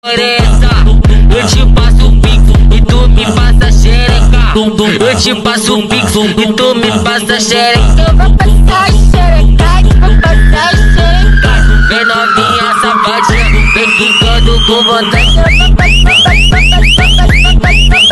Eu te passo o pix e tu me passa xereca. Eu te passo o pix e tu me passa xereca. Eu vou passar xereca, vou passar xereca. Vem novinha safadinha, vem ficando com vontade. Eu vou passar